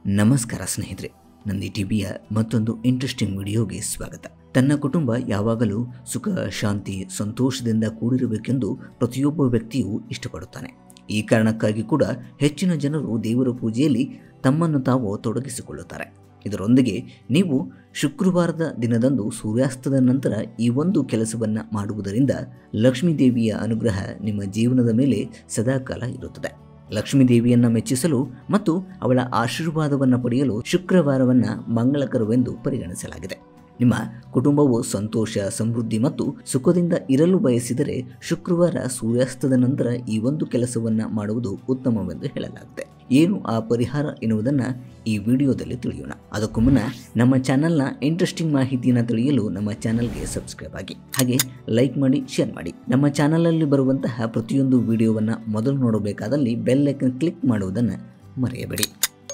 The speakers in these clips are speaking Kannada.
ನಮಸ್ಕಾರ ಸ್ನೇಹಿತರೆ, ನಂದಿ ಟಿವಿಯ ಮತ್ತೊಂದು ಇಂಟ್ರೆಸ್ಟಿಂಗ್ ವಿಡಿಯೋಗೆ ಸ್ವಾಗತ. ತನ್ನ ಕುಟುಂಬ ಯಾವಾಗಲೂ ಸುಖ, ಶಾಂತಿ, ಸಂತೋಷದಿಂದ ಕೂಡಿರಬೇಕೆಂದು ಪ್ರತಿಯೊಬ್ಬ ವ್ಯಕ್ತಿಯೂ ಇಷ್ಟಪಡುತ್ತಾನೆ. ಈ ಕಾರಣಕ್ಕಾಗಿ ಕೂಡ ಹೆಚ್ಚಿನ ಜನರು ದೇವರ ಪೂಜೆಯಲ್ಲಿ ತಮ್ಮನ್ನು ತಾವು ತೊಡಗಿಸಿಕೊಳ್ಳುತ್ತಾರೆ. ಇದರೊಂದಿಗೆ ನೀವು ಶುಕ್ರವಾರದ ದಿನದಂದು ಸೂರ್ಯಾಸ್ತದ ನಂತರ ಈ ಒಂದು ಕೆಲಸವನ್ನು ಮಾಡುವುದರಿಂದ ಲಕ್ಷ್ಮೀ ದೇವಿಯ ಅನುಗ್ರಹ ನಿಮ್ಮ ಜೀವನದ ಮೇಲೆ ಸದಾಕಾಲ ಇರುತ್ತದೆ. ಲಕ್ಷ್ಮೀ ದೇವಿಯನ್ನು ಮೆಚ್ಚಿಸಲು ಮತ್ತು ಅವಳ ಆಶೀರ್ವಾದವನ್ನು ಪಡೆಯಲು ಶುಕ್ರವಾರವನ್ನು ಮಂಗಳಕರವೆಂದು ಪರಿಗಣಿಸಲಾಗಿದೆ. ನಿಮ್ಮ ಕುಟುಂಬವು ಸಂತೋಷ, ಸಮೃದ್ಧಿ ಮತ್ತು ಸುಖದಿಂದ ಇರಲು ಬಯಸಿದರೆ ಶುಕ್ರವಾರ ಸೂರ್ಯಾಸ್ತದ ನಂತರ ಈ ಒಂದು ಕೆಲಸವನ್ನು ಮಾಡುವುದು ಉತ್ತಮವೆಂದು ಹೇಳಲಾಗಿದೆ. ಏನು ಆ ಪರಿಹಾರ ಎನ್ನುವುದನ್ನು ಈ ವಿಡಿಯೋದಲ್ಲಿ ತಿಳಿಯೋಣ. ಅದಕ್ಕೂ ಮುನ್ನ ನಮ್ಮ ಚಾನಲ್ನ ಇಂಟ್ರೆಸ್ಟಿಂಗ್ ಮಾಹಿತಿಯನ್ನು ತಿಳಿಯಲು ನಮ್ಮ ಚಾನಲ್ಗೆ ಸಬ್ಸ್ಕ್ರೈಬ್ ಆಗಿ, ಹಾಗೆ ಲೈಕ್ ಮಾಡಿ, ಶೇರ್ ಮಾಡಿ. ನಮ್ಮ ಚಾನಲಲ್ಲಿ ಬರುವಂತಹ ಪ್ರತಿಯೊಂದು ವಿಡಿಯೋವನ್ನು ಮೊದಲು ನೋಡಬೇಕಾದಲ್ಲಿ ಬೆಲ್ ಐಕನ್ ಕ್ಲಿಕ್ ಮಾಡುವುದನ್ನು ಮರೆಯಬೇಡಿ.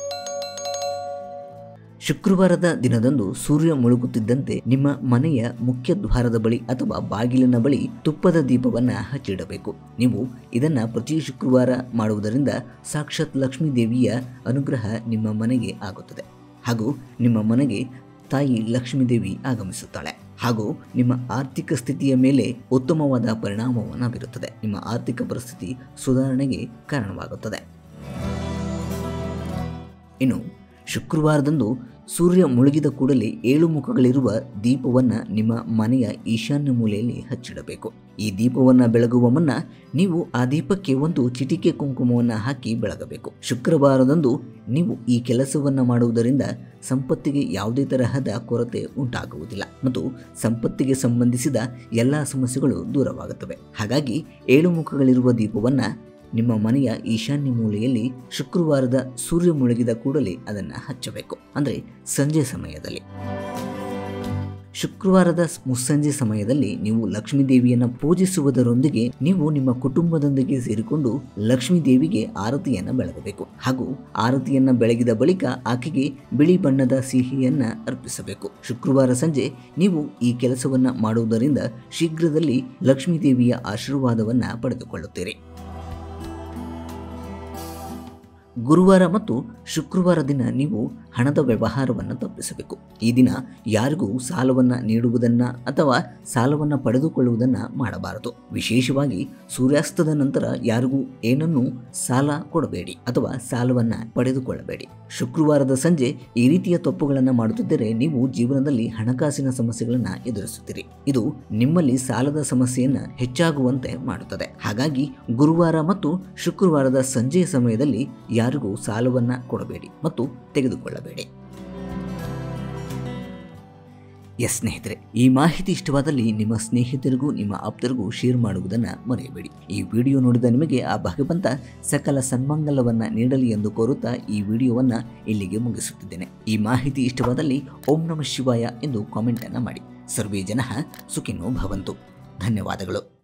ಶುಕ್ರವಾರದ ದಿನದಂದು ಸೂರ್ಯ ಮುಳುಗುತ್ತಿದ್ದಂತೆ ನಿಮ್ಮ ಮನೆಯ ಮುಖ್ಯ ದ್ವಾರದ ಬಳಿ ಅಥವಾ ಬಾಗಿಲಿನ ಬಳಿ ತುಪ್ಪದ ದೀಪವನ್ನು ಹಚ್ಚಿಡಬೇಕು. ನೀವು ಇದನ್ನು ಪ್ರತಿ ಶುಕ್ರವಾರ ಮಾಡುವುದರಿಂದ ಸಾಕ್ಷಾತ್ ಲಕ್ಷ್ಮೀ ದೇವಿಯ ಅನುಗ್ರಹ ನಿಮ್ಮ ಮನೆಗೆ ಆಗುತ್ತದೆ ಹಾಗೂ ನಿಮ್ಮ ಮನೆಗೆ ತಾಯಿ ಲಕ್ಷ್ಮೀ ದೇವಿ ಆಗಮಿಸುತ್ತಾಳೆ ಹಾಗೂ ನಿಮ್ಮ ಆರ್ಥಿಕ ಸ್ಥಿತಿಯ ಮೇಲೆ ಉತ್ತಮವಾದ ಪರಿಣಾಮವನ್ನು ಬೀರುತ್ತದೆ. ನಿಮ್ಮ ಆರ್ಥಿಕ ಪರಿಸ್ಥಿತಿ ಸುಧಾರಣೆಗೆ ಕಾರಣವಾಗುತ್ತದೆ. ಇನ್ನು ಶುಕ್ರವಾರದಂದು ಸೂರ್ಯ ಮುಳುಗಿದ ಕೂಡಲೇ 7 ಮುಖಗಳಿರುವ ದೀಪವನ್ನು ನಿಮ್ಮ ಮನೆಯ ಈಶಾನ್ಯ ಮೂಲೆಯಲ್ಲಿ ಹಚ್ಚಿಡಬೇಕು. ಈ ದೀಪವನ್ನು ಬೆಳಗುವ ಮುನ್ನ ನೀವು ಆ ದೀಪಕ್ಕೆ ಒಂದು ಚಿಟಿಕೆ ಕುಂಕುಮವನ್ನು ಹಾಕಿ ಬೆಳಗಬೇಕು. ಶುಕ್ರವಾರದಂದು ನೀವು ಈ ಕೆಲಸವನ್ನು ಮಾಡುವುದರಿಂದ ಸಂಪತ್ತಿಗೆ ಯಾವುದೇ ತರಹದ ಕೊರತೆ ಉಂಟಾಗುವುದಿಲ್ಲ ಮತ್ತು ಸಂಪತ್ತಿಗೆ ಸಂಬಂಧಿಸಿದ ಎಲ್ಲ ಸಮಸ್ಯೆಗಳು ದೂರವಾಗುತ್ತವೆ. ಹಾಗಾಗಿ 7 ಮುಖಗಳಿರುವ ದೀಪವನ್ನು ನಿಮ್ಮ ಮನೆಯ ಈಶಾನ್ಯ ಮೂಲೆಯಲ್ಲಿ ಶುಕ್ರವಾರದ ಸೂರ್ಯ ಮುಳುಗಿದ ಕೂಡಲೇ ಅದನ್ನು ಹಚ್ಚಬೇಕು, ಅಂದರೆ ಸಂಜೆ ಸಮಯದಲ್ಲಿ. ಶುಕ್ರವಾರದ ಮುಸ್ಸಂಜೆ ಸಮಯದಲ್ಲಿ ನೀವು ಲಕ್ಷ್ಮೀ ದೇವಿಯನ್ನು ಪೂಜಿಸುವುದರೊಂದಿಗೆ ನೀವು ನಿಮ್ಮ ಕುಟುಂಬದೊಂದಿಗೆ ಸೇರಿಕೊಂಡು ಲಕ್ಷ್ಮೀ ದೇವಿಗೆ ಆರತಿಯನ್ನು ಬೆಳಗಬೇಕು ಹಾಗೂ ಆರತಿಯನ್ನು ಬೆಳಗಿದ ಬಳಿಕ ಆಕೆಗೆ ಬಿಳಿ ಬಣ್ಣದ ಸಿಹಿಯನ್ನು ಅರ್ಪಿಸಬೇಕು. ಶುಕ್ರವಾರ ಸಂಜೆ ನೀವು ಈ ಕೆಲಸವನ್ನು ಮಾಡುವುದರಿಂದ ಶೀಘ್ರದಲ್ಲಿ ಲಕ್ಷ್ಮೀ ದೇವಿಯ ಆಶೀರ್ವಾದವನ್ನು ಪಡೆದುಕೊಳ್ಳುತ್ತೀರಿ. ಗುರುವಾರ ಮತ್ತು ಶುಕ್ರವಾರ ದಿನ ನೀವು ಹಣದ ವ್ಯವಹಾರವನ್ನು ತಪ್ಪಿಸಬೇಕು. ಈ ದಿನ ಯಾರಿಗೂ ಸಾಲವನ್ನು ನೀಡುವುದನ್ನು ಅಥವಾ ಸಾಲವನ್ನು ಪಡೆದುಕೊಳ್ಳುವುದನ್ನು ಮಾಡಬಾರದು. ವಿಶೇಷವಾಗಿ ಸೂರ್ಯಾಸ್ತದ ನಂತರ ಯಾರಿಗೂ ಏನನ್ನೂ ಸಾಲ ಕೊಡಬೇಡಿ ಅಥವಾ ಸಾಲವನ್ನು ಪಡೆದುಕೊಳ್ಳಬೇಡಿ. ಶುಕ್ರವಾರದ ಸಂಜೆ ಈ ರೀತಿಯ ತಪ್ಪುಗಳನ್ನು ಮಾಡುತ್ತಿದ್ದರೆ ನೀವು ಜೀವನದಲ್ಲಿ ಹಣಕಾಸಿನ ಸಮಸ್ಯೆಗಳನ್ನು ಎದುರಿಸುತ್ತೀರಿ. ಇದು ನಿಮ್ಮಲ್ಲಿ ಸಾಲದ ಸಮಸ್ಯೆಯನ್ನು ಹೆಚ್ಚಾಗುವಂತೆ ಮಾಡುತ್ತದೆ. ಹಾಗಾಗಿ ಗುರುವಾರ ಮತ್ತು ಶುಕ್ರವಾರದ ಸಂಜೆಯ ಸಮಯದಲ್ಲಿ ಯಾರಿಗೂ ಸಾಲವನ್ನು ಕೊಡಬೇಡಿ ಮತ್ತು ತೆಗೆದುಕೊಳ್ಳಬೇಡಿ. ಸ್ನೇಹಿತರೆ, ಈ ಮಾಹಿತಿ ಇಷ್ಟವಾದಲ್ಲಿ ನಿಮ್ಮ ಸ್ನೇಹಿತರಿಗೂ ನಿಮ್ಮ ಆಪ್ತರಿಗೂ ಶೇರ್ ಮಾಡುವುದನ್ನು ಮರೆಯಬೇಡಿ. ಈ ವಿಡಿಯೋ ನೋಡಿದ ನಿಮಗೆ ಆ ಭಗವಂತ ಸಕಲ ಸನ್ಮಂಗಲವನ್ನು ನೀಡಲಿ ಎಂದು ಕೋರುತ್ತಾ ಈ ವಿಡಿಯೋವನ್ನು ಇಲ್ಲಿಗೆ ಮುಗಿಸುತ್ತಿದ್ದೇನೆ. ಈ ಮಾಹಿತಿ ಇಷ್ಟವಾದಲ್ಲಿ ಓಂ ನಮಃ ಶಿವಾಯ ಎಂದು ಕಾಮೆಂಟ್ ಅನ್ನು ಮಾಡಿ. ಸರ್ವೇ ಜನಃ ಸುಖಿನೋ ಭವಂತು. ಧನ್ಯವಾದಗಳು.